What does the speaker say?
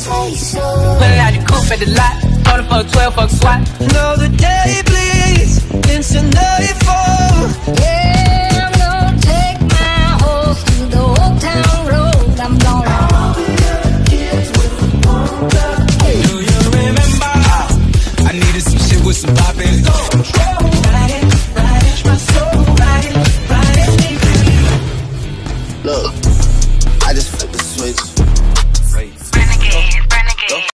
say so. Pulling out the coupe at the lot, told for a 12 fuck swat. Know the day bleeds into nightfall. Yeah.